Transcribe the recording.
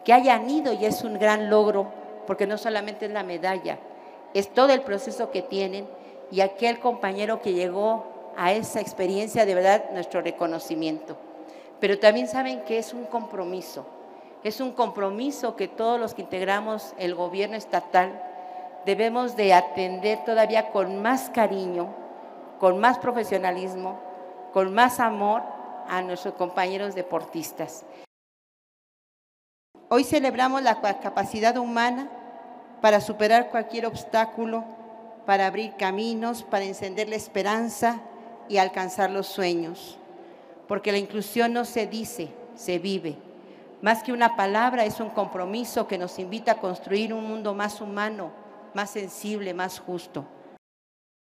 que hayan ido y es un gran logro, porque no solamente es la medalla, es todo el proceso que tienen, y aquel compañero que llegó a esa experiencia, de verdad, nuestro reconocimiento. Pero también saben que es un compromiso que todos los que integramos el gobierno estatal debemos de atender todavía con más cariño, con más profesionalismo, con más amor a nuestros compañeros deportistas. Hoy celebramos la capacidad humana para superar cualquier obstáculo, para abrir caminos, para encender la esperanza y alcanzar los sueños. Porque la inclusión no se dice, se vive. Más que una palabra, es un compromiso que nos invita a construir un mundo más humano, más sensible, más justo.